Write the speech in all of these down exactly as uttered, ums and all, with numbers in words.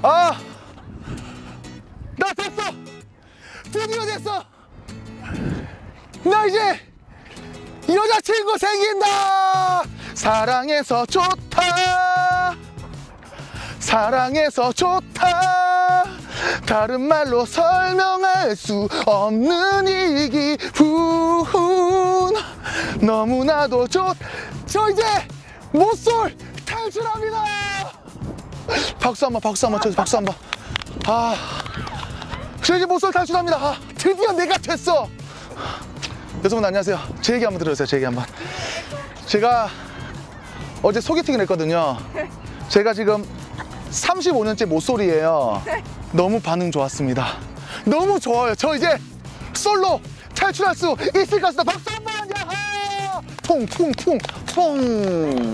아, 나 됐어. 드디어 됐어. 나 이제 여자친구 생긴다. 사랑해서 좋다. 사랑해서 좋다. 다른 말로 설명할 수 없는 이 기분. 너무나도 좋. 저 이제 모쏠 탈출합니다. 박수 한번, 박수 한번 쳐주세요. 박수 한번. 아, 저 이제 모쏠 탈출합니다. 아, 드디어 내가 됐어. 여러분 안녕하세요. 제 얘기 한번 들어주세요. 제 얘기 한번. 제가 어제 소개팅을 했거든요. 제가 지금 삼십오 년째 모쏠이에요. 너무 반응 좋았습니다. 너무 좋아요. 저 이제 솔로 탈출할 수 있을 것 같습니다. 박수 한번 하자. 퐁퐁퐁 퐁.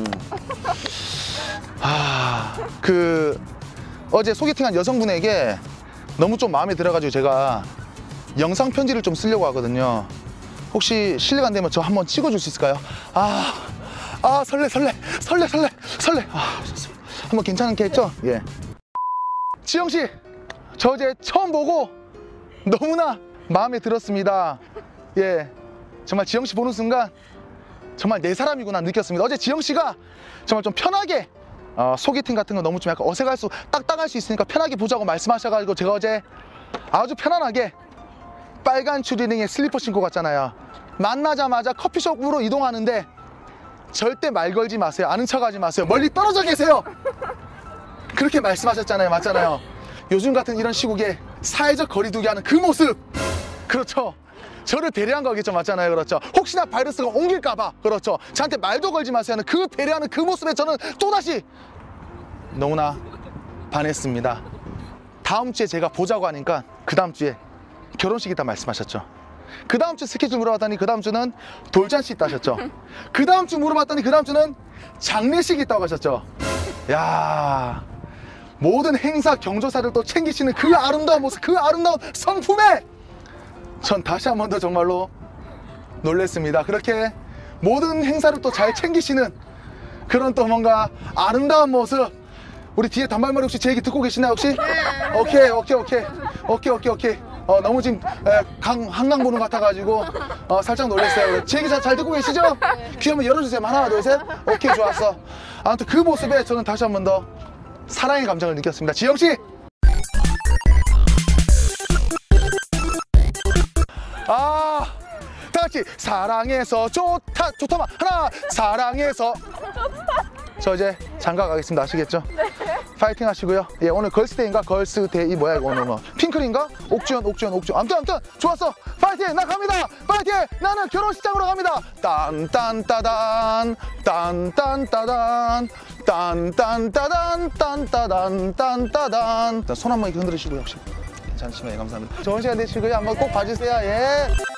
아, 그 어제 소개팅한 여성분에게 너무 좀 마음에 들어가지고 제가 영상 편지를 좀 쓰려고 하거든요. 혹시 실례가 안 되면 저 한번 찍어줄 수 있을까요? 아, 아 설레 설레 설레 설레 설레. 아, 좋습니다. 한번 괜찮게 했죠? 예. 지영 씨, 저 어제 처음 보고 너무나 마음에 들었습니다. 예, 정말 지영 씨 보는 순간 정말 내 사람이구나 느꼈습니다. 어제 지영 씨가 정말 좀 편하게 어, 소개팅 같은 거 너무 좀 약간 어색할 수, 딱딱할 수 있으니까 편하게 보자고 말씀하셔가지고 제가 어제 아주 편안하게 빨간 추리닝에 슬리퍼 신고 갔잖아요. 만나자마자 커피숍으로 이동하는데 절대 말 걸지 마세요. 아는 척 하지 마세요. 멀리 떨어져 계세요. 그렇게 말씀하셨잖아요. 맞잖아요. 요즘 같은 이런 시국에 사회적 거리두기 하는 그 모습, 그렇죠. 저를 배려한 거겠죠. 맞잖아요. 그렇죠. 혹시나 바이러스가 옮길까봐, 그렇죠. 저한테 말도 걸지 마세요 하는 그 배려하는 그 모습에 저는 또다시 너무나 반했습니다. 다음 주에 제가 보자고 하니까 그 다음 주에 결혼식 있다 말씀하셨죠. 그 다음 주 스케줄 물어봤더니 그 다음 주는 돌잔치 있다 하셨죠. 그 다음 주 물어봤더니 그 다음 주는 장례식 있다고 하셨죠. 야, 모든 행사 경조사를 또 챙기시는 그 아름다운 모습, 그 아름다운 성품에 전 다시 한 번 더 정말로 놀랬습니다. 그렇게 모든 행사를 또 잘 챙기시는 그런 또 뭔가 아름다운 모습. 우리 뒤에 단발머리 혹시 제 얘기 듣고 계시나요 혹시? 오케이 오케이 오케이 오케이 오케이 오케이. 어, 너무 지금 에, 강, 한강 보는 것 같아가지고 어, 살짝 놀랐어요. 제 얘기 잘, 잘 듣고 계시죠? 귀 한번 열어주세요. 하나 둘 셋. 오케이, 좋았어. 아무튼 그 모습에 저는 다시 한 번 더 사랑의 감정을 느꼈습니다. 지영씨, 아, 다같이 사랑해서 좋다. 좋다만 하나. 사랑해서. 저 이제 장가 가겠습니다. 아시겠죠? 네. 파이팅 하시고요. 예, 오늘 걸스데이인가? 걸스데이 뭐야 이거 오늘 뭐 핑클인가? 옥주현 옥주현 옥주현. 아무튼 아무튼 좋았어. 파이팅. 나 갑니다. 파이팅. 나는 결혼식장으로 갑니다. 딴딴따단 딴딴따단 딴딴따단 딴따단 딴따단. 손 한번 이렇게 흔들으시고요. 혹시 괜찮으시면 예, 감사합니다. 좋은 시간 되시고요. 한번 꼭 봐주세요. 예.